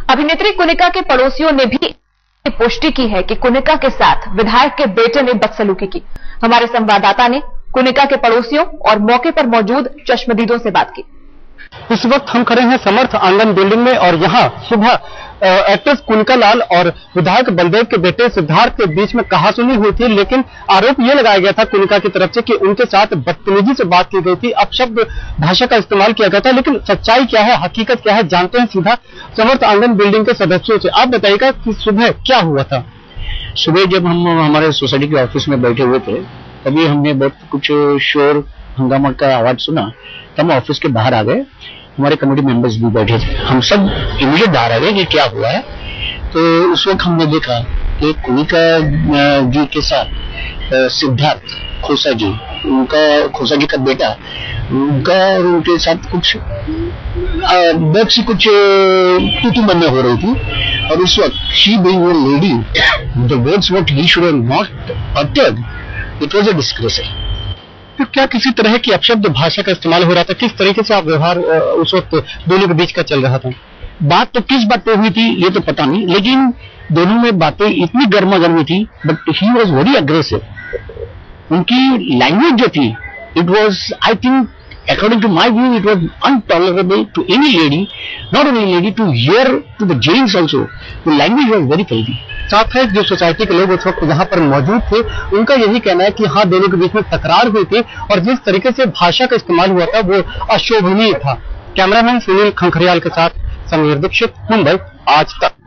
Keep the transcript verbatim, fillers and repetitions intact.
अभिनेत्री कुनिका के पड़ोसियों ने भी पुष्टि की है कि कुनिका के साथ विधायक के बेटे ने बदसलूकी की। हमारे संवाददाता ने कुनिका के पड़ोसियों और मौके पर मौजूद चश्मदीदों से बात की। इस वक्त हम खड़े हैं समर्थ आंगन बिल्डिंग में और यहाँ सुबह एक्ट्रेस कुनिका लाल और विधायक बलदेव के बेटे सिद्धार्थ के बीच में कहासुनी हुई थी, लेकिन आरोप ये लगाया गया था कुनिका की तरफ से कि उनके साथ बदतमीजी से बात की गई थी, अपशब्द भाषा का इस्तेमाल किया गया था। लेकिन सच्चाई क्या है, हकीकत क्या है, जानते हैं सीधा समर्थ आंगन बिल्डिंग के सदस्यों से। आप बताइएगा कि सुबह क्या हुआ था। सुबह जब हम हमारे सोसाइटी के ऑफिस में बैठे हुए थे, तभी हमने बहुत कुछ शोर हंगामा का आवाज सुना, तब हम ऑफिस के बाहर आ गए। हमारे कमेटी मेंबर्स भी बैठे थे, हम सब इमीडिएट बाहर आ गए कि क्या हुआ है। तो उस वक्त हमने देखा कि कुनिका जी के साथ सिद्धार्थ खोसा जी, उनका खोसा जी का बेटा, उनका और उनके साथ कुछ बहुत सी कुछ तूतू बनने हो रही थी। और उस वक्त she being a lady, the words what he should have not uttered, it was a disgrace. तो क्या किसी तरह की अपशब्द भाषा का इस्तेमाल हो रहा था? किस तरीके से आप व्यवहार उस वक्त दोनों के बीच का चल रहा था? बात तो किस बात पे हुई थी ये तो पता नहीं, लेकिन दोनों में बातें इतनी गर्मा गर्मी थी, but he was very aggressive. उनकी लैंग्वेज जो थी, it was, I think according to my view, it was intolerable to any lady, not only lady, to hear to the gents also. The language was very filthy. साथ है जो society के लोग उस वक्त यहाँ पर मौजूद थे, उनका यही कहना है कि हाँ, दोनों के बीच में तकरार हुई थी और जिस तरीके से भाषा का इस्तेमाल हुआ था वो अशोभनीय था। कैमरामैन सुनील खंखरियाल के साथ समीर दीक्षित, मुंबई, आज तक।